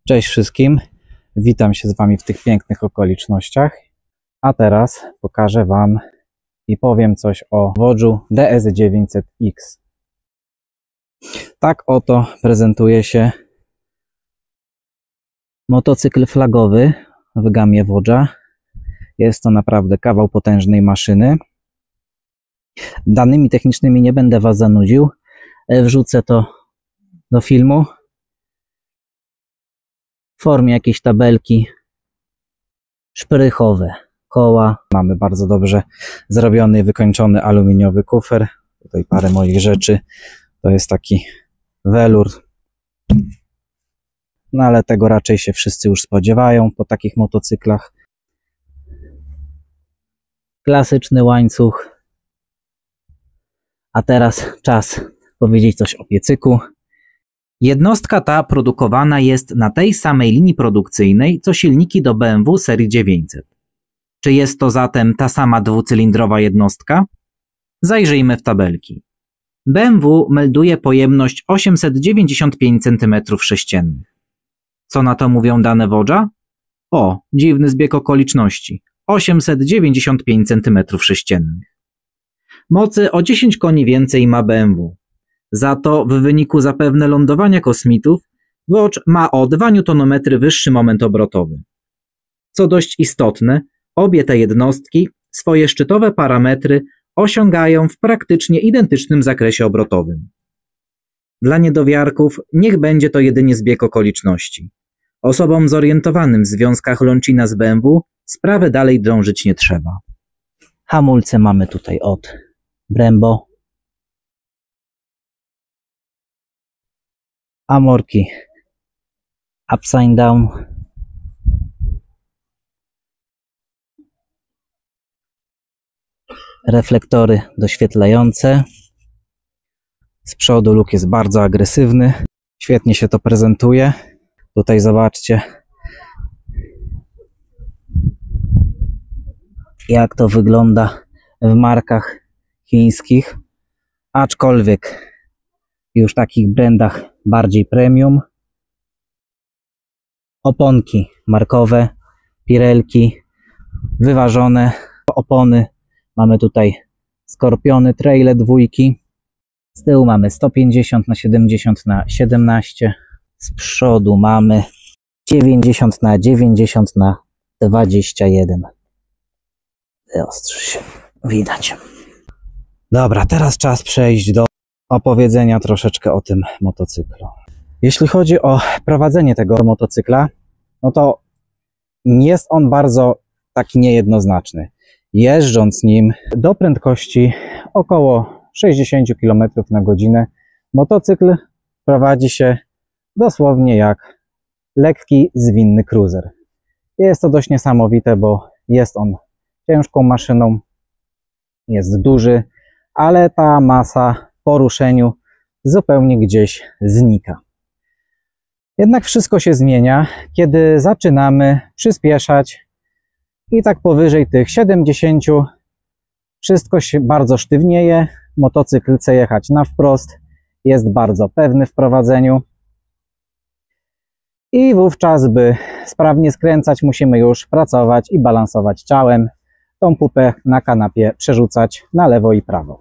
Cześć wszystkim, witam się z Wami w tych pięknych okolicznościach, a teraz pokażę Wam i powiem coś o Voggu DS900X. Tak oto prezentuje się motocykl flagowy w gamie Vogga. Jest to naprawdę kawał potężnej maszyny. Danymi technicznymi nie będę Was zanudził, wrzucę to do filmu w formie jakiejś tabelki szprychowe. Koła. Mamy bardzo dobrze zrobiony, wykończony aluminiowy kufer. Tutaj parę moich rzeczy. To jest taki welur. No ale tego raczej się wszyscy już spodziewają po takich motocyklach. Klasyczny łańcuch. A teraz czas powiedzieć coś o piecyku. Jednostka ta produkowana jest na tej samej linii produkcyjnej, co silniki do BMW serii 900. Czy jest to zatem ta sama dwucylindrowa jednostka? Zajrzyjmy w tabelki. BMW melduje pojemność 895 cm3. Co na to mówią dane Vogga? O, dziwny zbieg okoliczności. 895 cm3. Mocy o 10 koni więcej ma BMW. Za to w wyniku zapewne lądowania kosmitów Vogg ma o 2 Nm wyższy moment obrotowy. Co dość istotne, obie te jednostki swoje szczytowe parametry osiągają w praktycznie identycznym zakresie obrotowym. Dla niedowiarków niech będzie to jedynie zbieg okoliczności. Osobom zorientowanym w związkach Longina z BMW sprawy dalej drążyć nie trzeba. Hamulce mamy tutaj od Brembo. Amorki upside down. Reflektory doświetlające. Z przodu luk jest bardzo agresywny. Świetnie się to prezentuje. Tutaj zobaczcie, jak to wygląda w markach chińskich. Aczkolwiek już w takich brandach bardziej premium. Oponki markowe, Pirelki, wyważone opony. Mamy tutaj Skorpiony, traile dwójki. Z tyłu mamy 150/70/17. Z przodu mamy 90/90/21. Wyostrzy się, widać. Dobra, teraz czas przejść do opowiedzenia troszeczkę o tym motocyklu. Jeśli chodzi o prowadzenie tego motocykla, no to jest on bardzo taki niejednoznaczny. Jeżdżąc nim do prędkości około 60 km/h, motocykl prowadzi się dosłownie jak lekki, zwinny cruiser. Jest to dość niesamowite, bo jest on ciężką maszyną, jest duży, ale ta masa po ruszeniu zupełnie gdzieś znika. Jednak wszystko się zmienia, kiedy zaczynamy przyspieszać i tak powyżej tych 70 wszystko się bardzo sztywnieje, motocykl chce jechać na wprost, jest bardzo pewny w prowadzeniu i wówczas, by sprawnie skręcać, musimy już pracować i balansować ciałem, tą pupę na kanapie przerzucać na lewo i prawo.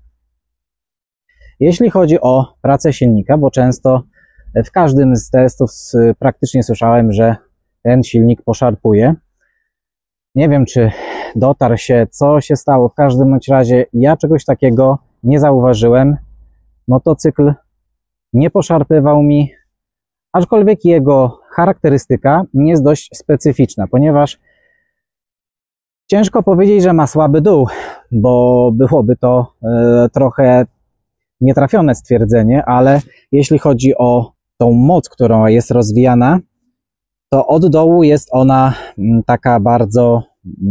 Jeśli chodzi o pracę silnika, bo często w każdym z testów praktycznie słyszałem, że ten silnik poszarpuje. Nie wiem, czy dotarł się, co się stało. W każdym bądź razie ja czegoś takiego nie zauważyłem. Motocykl nie poszarpywał mi, aczkolwiek jego charakterystyka jest dość specyficzna, ponieważ ciężko powiedzieć, że ma słaby dół, bo byłoby to trochę nietrafione stwierdzenie, ale jeśli chodzi o tą moc, która jest rozwijana, to od dołu jest ona taka bardzo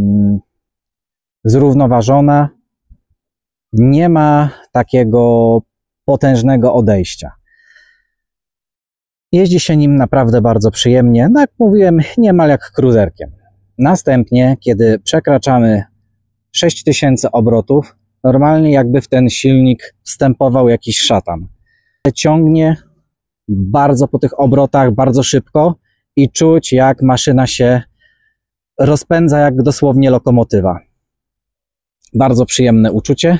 zrównoważona, nie ma takiego potężnego odejścia. Jeździ się nim naprawdę bardzo przyjemnie, no jak mówiłem, niemal jak cruiserkiem. Następnie, kiedy przekraczamy 6000 obrotów, normalnie jakby w ten silnik wstępował jakiś szatan. Ciągnie bardzo po tych obrotach, bardzo szybko i czuć, jak maszyna się rozpędza jak dosłownie lokomotywa. Bardzo przyjemne uczucie.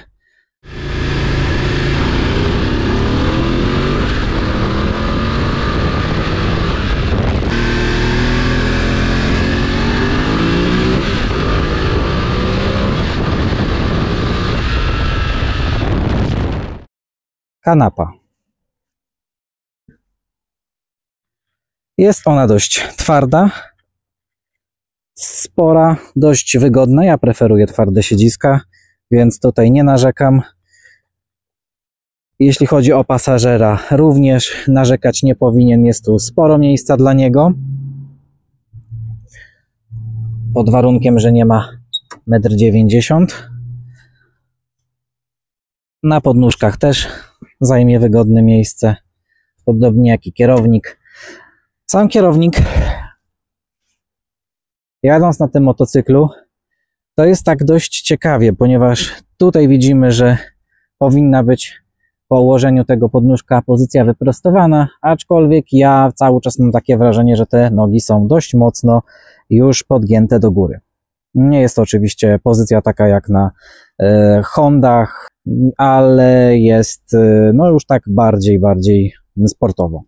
Kanapa. Jest ona dość twarda, spora, dość wygodna. Ja preferuję twarde siedziska, więc tutaj nie narzekam. Jeśli chodzi o pasażera, również narzekać nie powinien. Jest tu sporo miejsca dla niego. Pod warunkiem, że nie ma 1,90 m. Na podnóżkach też zajmie wygodne miejsce, podobnie jak i kierownik. Sam kierownik, jadąc na tym motocyklu, to jest tak dość ciekawie, ponieważ tutaj widzimy, że powinna być po ułożeniu tego podnóżka pozycja wyprostowana, aczkolwiek ja cały czas mam takie wrażenie, że te nogi są dość mocno już podgięte do góry. Nie jest to oczywiście pozycja taka jak na Hondach, ale jest no już tak bardziej sportowo.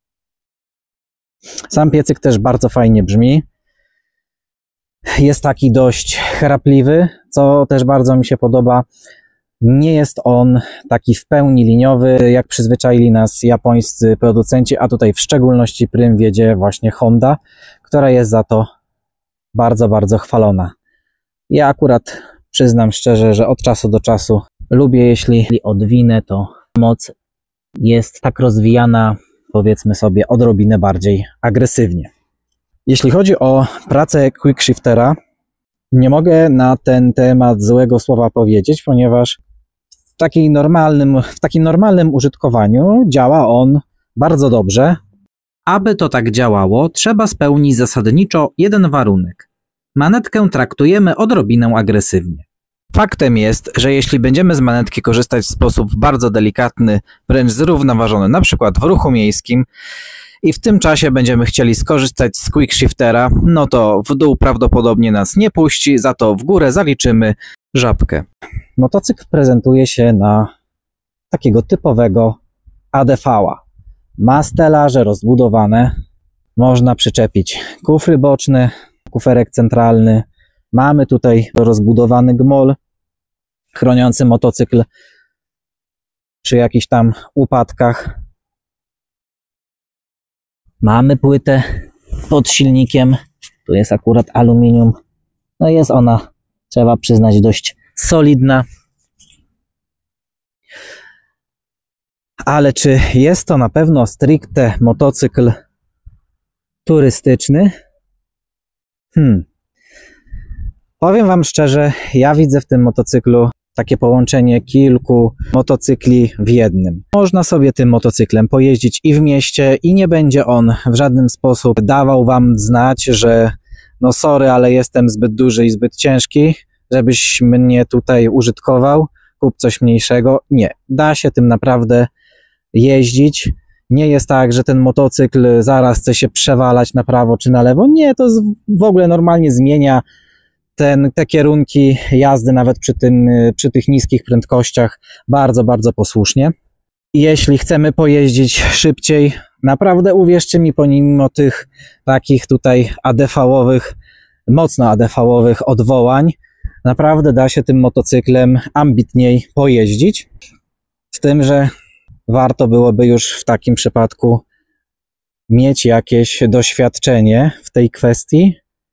Sam piecyk też bardzo fajnie brzmi. Jest taki dość chrapliwy, co też bardzo mi się podoba. Nie jest on taki w pełni liniowy, jak przyzwyczaili nas japońscy producenci, a tutaj w szczególności prym wiedzie właśnie Honda, która jest za to bardzo chwalona. Ja akurat przyznam szczerze, że od czasu do czasu lubię, jeśli odwinę, to moc jest tak rozwijana, powiedzmy sobie, odrobinę bardziej agresywnie. Jeśli chodzi o pracę quickshiftera, nie mogę na ten temat złego słowa powiedzieć, ponieważ w takim normalnym użytkowaniu działa on bardzo dobrze. Aby to tak działało, trzeba spełnić zasadniczo jeden warunek. Manetkę traktujemy odrobinę agresywnie. Faktem jest, że jeśli będziemy z manetki korzystać w sposób bardzo delikatny, wręcz zrównoważony, na przykład w ruchu miejskim, i w tym czasie będziemy chcieli skorzystać z quickshiftera, no to w dół prawdopodobnie nas nie puści, za to w górę zaliczymy żabkę. Motocykl prezentuje się na takiego typowego ADV-a. Ma stelaże rozbudowane, można przyczepić kufry boczne, kuferek centralny. Mamy tutaj rozbudowany gmol chroniący motocykl przy jakichś tam upadkach. Mamy płytę pod silnikiem, tu jest akurat aluminium. No jest ona, trzeba przyznać, dość solidna. Ale czy jest to na pewno stricte motocykl turystyczny? Powiem wam szczerze, ja widzę w tym motocyklu takie połączenie kilku motocykli w jednym. Można sobie tym motocyklem pojeździć i w mieście i nie będzie on w żaden sposób dawał wam znać, że no sorry, ale jestem zbyt duży i zbyt ciężki, żebyś mnie tutaj użytkował, kup coś mniejszego. Nie, da się tym naprawdę jeździć. Nie jest tak, że ten motocykl zaraz chce się przewalać na prawo czy na lewo. Nie, to w ogóle normalnie zmienia te kierunki jazdy nawet przy tych niskich prędkościach bardzo posłusznie. Jeśli chcemy pojeździć szybciej, naprawdę uwierzcie mi, pomimo tych takich tutaj ADV-owych, mocno ADV-owych odwołań, naprawdę da się tym motocyklem ambitniej pojeździć. Z tym, że warto byłoby już w takim przypadku mieć jakieś doświadczenie w tej kwestii,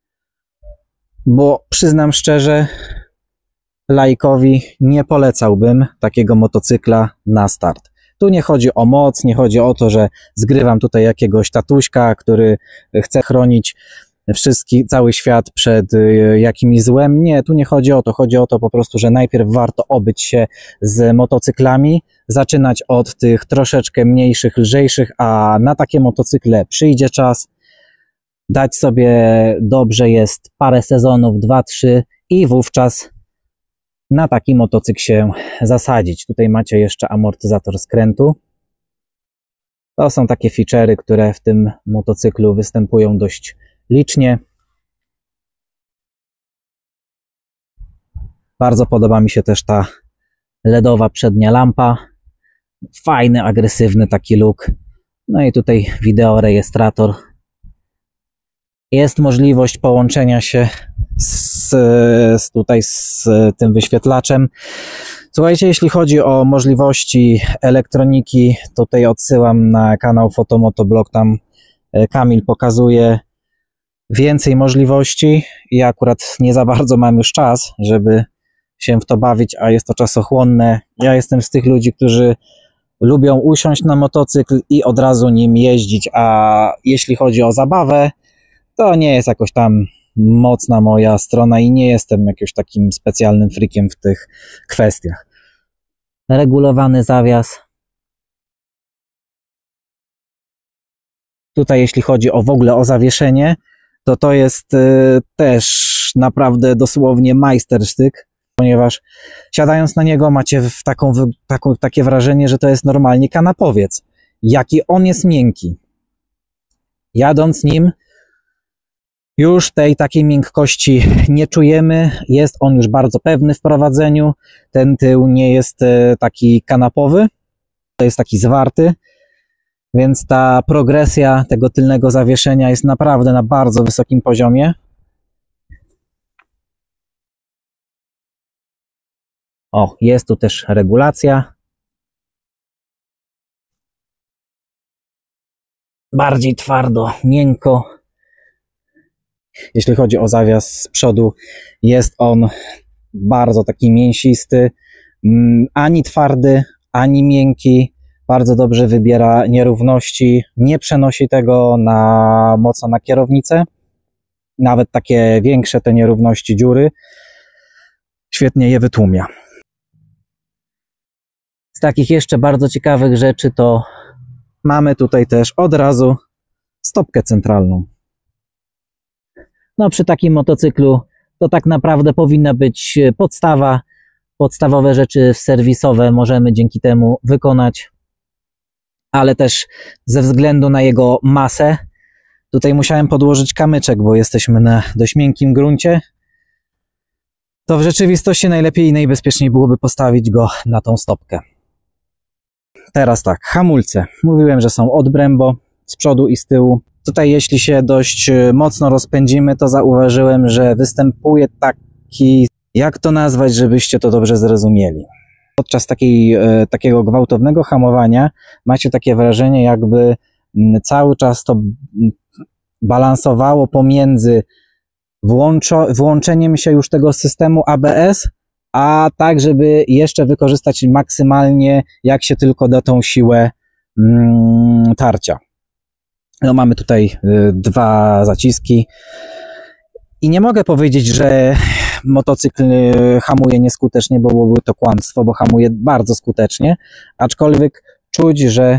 bo przyznam szczerze, laikowi nie polecałbym takiego motocykla na start. Tu nie chodzi o moc, nie chodzi o to, że zgrywam tutaj jakiegoś tatuśka, który chce chronić cały świat przed jakimś złem. Nie, tu nie chodzi o to. Chodzi o to po prostu, że najpierw warto obyć się z motocyklami, zaczynać od tych troszeczkę mniejszych, lżejszych, a na takie motocykle przyjdzie czas. Dać sobie dobrze jest parę sezonów, 2-3 i wówczas na taki motocykl się zasadzić. Tutaj macie jeszcze amortyzator skrętu. To są takie feature'y, które w tym motocyklu występują dość licznie. Bardzo podoba mi się też ta LEDowa przednia lampa. Fajny, agresywny taki look. No i tutaj wideorejestrator. Jest możliwość połączenia się tutaj z tym wyświetlaczem. Słuchajcie, jeśli chodzi o możliwości elektroniki, tutaj odsyłam na kanał Fotomotoblog, tam Kamil pokazuje więcej możliwości. Ja akurat nie za bardzo mam już czas, żeby się w to bawić, a jest to czasochłonne. Ja jestem z tych ludzi, którzy lubią usiąść na motocykl i od razu nim jeździć, a jeśli chodzi o zabawę, to nie jest jakoś tam mocna moja strona i nie jestem jakimś takim specjalnym freakiem w tych kwestiach. Regulowany zawias. Tutaj jeśli chodzi w ogóle o zawieszenie, to jest też naprawdę dosłownie majstersztyk, ponieważ siadając na niego macie takie wrażenie, że to jest normalnie kanapowiec. Jaki on jest miękki. Jadąc nim już tej takiej miękkości nie czujemy, jest on już bardzo pewny w prowadzeniu, ten tył nie jest taki kanapowy, to jest taki zwarty, więc ta progresja tego tylnego zawieszenia jest naprawdę na bardzo wysokim poziomie. O, jest tu też regulacja. Bardziej twardo, miękko. Jeśli chodzi o zawias z przodu, jest on bardzo taki mięsisty, ani twardy, ani miękki, bardzo dobrze wybiera nierówności, nie przenosi tego mocno na kierownicę, nawet takie większe te nierówności, dziury, świetnie je wytłumia. Z takich jeszcze bardzo ciekawych rzeczy to mamy tutaj też od razu stopkę centralną. No przy takim motocyklu to tak naprawdę powinna być podstawa. Podstawowe rzeczy serwisowe możemy dzięki temu wykonać, ale też ze względu na jego masę, tutaj musiałem podłożyć kamyczek, bo jesteśmy na dość miękkim gruncie, to w rzeczywistości najlepiej i najbezpieczniej byłoby postawić go na tą stopkę. Teraz tak, hamulce. Mówiłem, że są od Brembo, z przodu i z tyłu. Tutaj jeśli się dość mocno rozpędzimy, to zauważyłem, że występuje taki, jak to nazwać, żebyście to dobrze zrozumieli. Podczas takiego gwałtownego hamowania macie takie wrażenie, jakby cały czas to balansowało pomiędzy włączeniem się już tego systemu ABS, a tak, żeby jeszcze wykorzystać maksymalnie, jak się tylko da, tą siłę tarcia. No, mamy tutaj dwa zaciski i nie mogę powiedzieć, że motocykl hamuje nieskutecznie, bo byłoby to kłamstwo, bo hamuje bardzo skutecznie, aczkolwiek czuć, że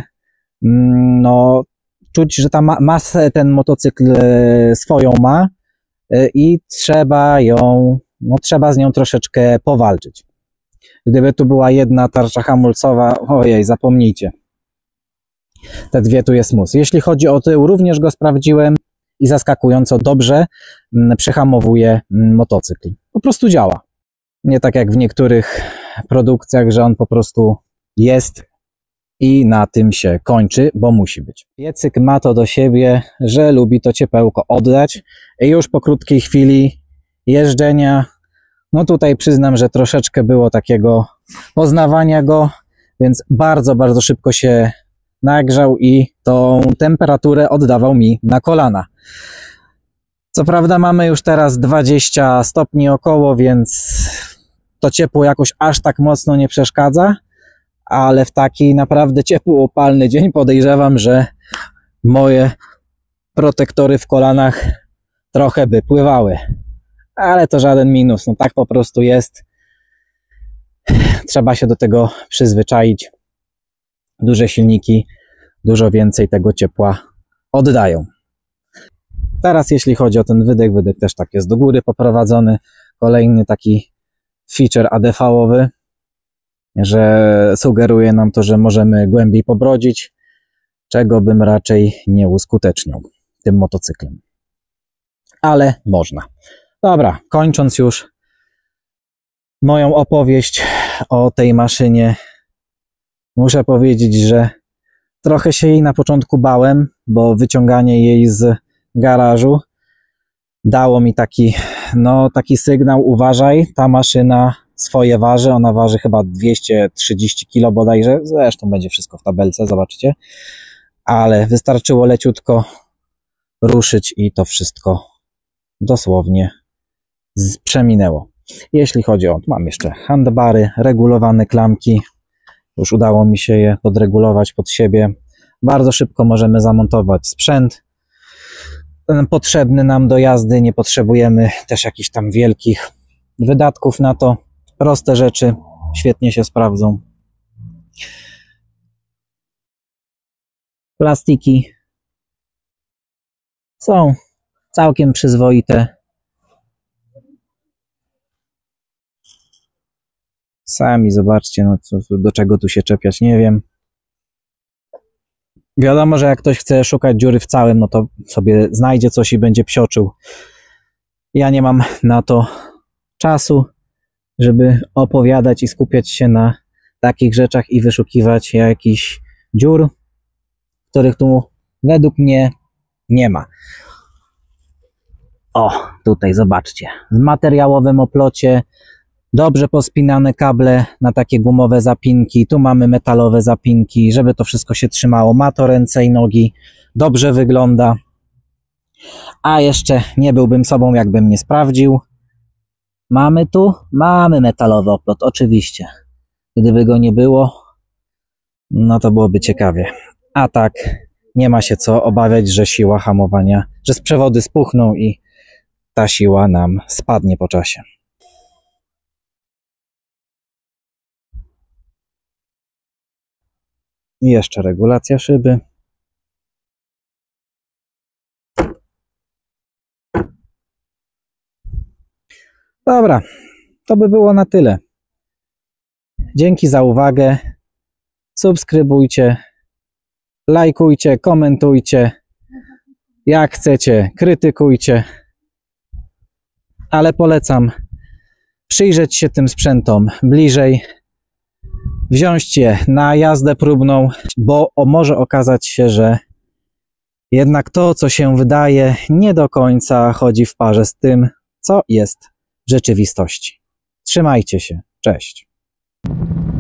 ta masę ten motocykl swoją ma i trzeba z nią troszeczkę powalczyć. Gdyby tu była jedna tarcza hamulcowa, ojej, zapomnijcie. Te dwie tu jest mus. Jeśli chodzi o tył, również go sprawdziłem i zaskakująco dobrze przehamowuje motocykl. Po prostu działa. Nie tak jak w niektórych produkcjach, że on po prostu jest i na tym się kończy, bo musi być. Piecyk ma to do siebie, że lubi to ciepełko oddać i już po krótkiej chwili jeżdżenia, no tutaj przyznam, że troszeczkę było takiego poznawania go, więc bardzo, bardzo szybko się nagrzał i tą temperaturę oddawał mi na kolana. Co prawda mamy już teraz 20 stopni około, więc to ciepło jakoś aż tak mocno nie przeszkadza, ale w taki naprawdę ciepły, upalny dzień podejrzewam, że moje protektory w kolanach trochę by pływały. Ale to żaden minus, no tak po prostu jest. Trzeba się do tego przyzwyczaić. Duże silniki dużo więcej tego ciepła oddają. Teraz jeśli chodzi o ten wydech też tak jest do góry poprowadzony. Kolejny taki feature ADV-owy, że sugeruje nam to, że możemy głębiej pobrodzić. czego bym raczej nie uskuteczniał tym motocyklem. Ale można. Dobra, kończąc już moją opowieść o tej maszynie, muszę powiedzieć, że trochę się jej na początku bałem, bo wyciąganie jej z garażu dało mi taki sygnał: uważaj, ta maszyna swoje waży, ona waży chyba 230 kg bodajże, zresztą będzie wszystko w tabelce, zobaczycie, ale wystarczyło leciutko ruszyć i to wszystko dosłownie przeminęło. Jeśli chodzi o, mam jeszcze handbary, regulowane klamki, już udało mi się je podregulować pod siebie. Bardzo szybko możemy zamontować sprzęt potrzebny nam do jazdy, nie potrzebujemy też jakichś tam wielkich wydatków na to. Proste rzeczy świetnie się sprawdzą. Plastiki są całkiem przyzwoite. Sami zobaczcie, no do czego tu się czepiać, nie wiem. Wiadomo, że jak ktoś chce szukać dziury w całym, no to sobie znajdzie coś i będzie psioczył. Ja nie mam na to czasu, żeby opowiadać i skupiać się na takich rzeczach i wyszukiwać jakichś dziur, których tu według mnie nie ma. O, tutaj zobaczcie, w materiałowym oplocie dobrze pospinane kable na takie gumowe zapinki, tu mamy metalowe zapinki, żeby to wszystko się trzymało, ma to ręce i nogi, dobrze wygląda. A jeszcze nie byłbym sobą, jakbym nie sprawdził. Mamy metalowy oplot, oczywiście. Gdyby go nie było, no to byłoby ciekawie. A tak, nie ma się co obawiać, że siła hamowania, że sprzewody spuchną i ta siła nam spadnie po czasie. I jeszcze regulacja szyby. Dobra, to by było na tyle. Dzięki za uwagę. Subskrybujcie, lajkujcie, komentujcie. Jak chcecie, krytykujcie. Ale polecam przyjrzeć się tym sprzętom bliżej, wziąć je na jazdę próbną, bo może okazać się, że jednak to, co się wydaje, nie do końca chodzi w parze z tym, co jest w rzeczywistości. Trzymajcie się. Cześć.